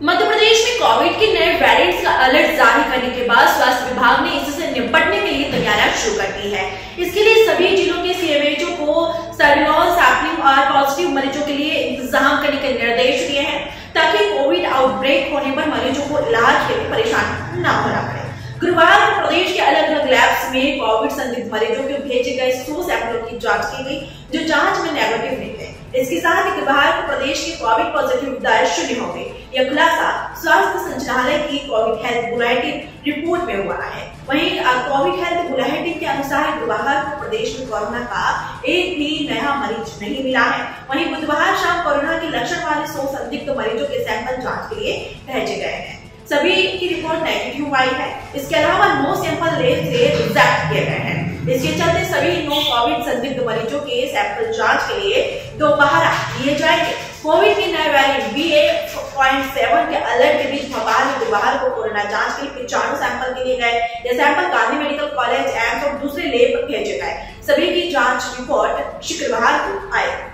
मध्य प्रदेश में कोविड के नए वेरिएंट्स का अलर्ट जारी करने के बाद स्वास्थ्य विभाग ने इससे निपटने के लिए तैयारियां शुरू कर दी है। इसके लिए सभी जिलों के सीएमएचओ को सर्विलांस सैंपलिंग और पॉजिटिव मरीजों के लिए इंतजाम करने के निर्देश दिए हैं, ताकि कोविड आउटब्रेक होने पर मरीजों को इलाज के लिए परेशानी न होना पड़े। गुरुवार को प्रदेश के अलग अलग लैब्स में कोविड संदिग्ध मरीजों के भेजे गए 100 सैंपलों की जांच की गई, जो जांच में नेगेटिव निकले। इसके साथ ही गुरुवार को प्रदेश के कोविड पॉजिटिव दर 0 हो गई। यह खुलासा स्वास्थ्य संचालय की कोविड हेल्थ बुलेटिन रिपोर्ट में हुआ है। वहीं कोविड हेल्थ बुलेटिन के अनुसार गुरुवार को प्रदेश में कोरोना का एक भी नया मरीज नहीं मिला है। वहीं बुधवार शाम कोरोना के लक्षण वाले 100 संदिग्ध मरीजों के सैंपल जांच के लिए भेजे गए हैं। सभी की रिपोर्ट नेगेटिव आई है। इसके अलावा 9 सैंपल लैब से रिजेक्ट किए गए हैं। इसके चलते सभी 9 कोविड संदिग्ध मरीजों के सैंपल जांच के लिए दोबारा लिए जाएंगे। कोविड के नए वेरिएंट BA.7 के अलर्ट के बीच भोपाल में गुरुवार को कोरोना जांच के लिए 95 सैंपल के लिए गए। ये sample Gandhi medical college AIIMS और दूसरे लैब भेजे गए। सभी की जांच रिपोर्ट शुक्रवार को आएगी।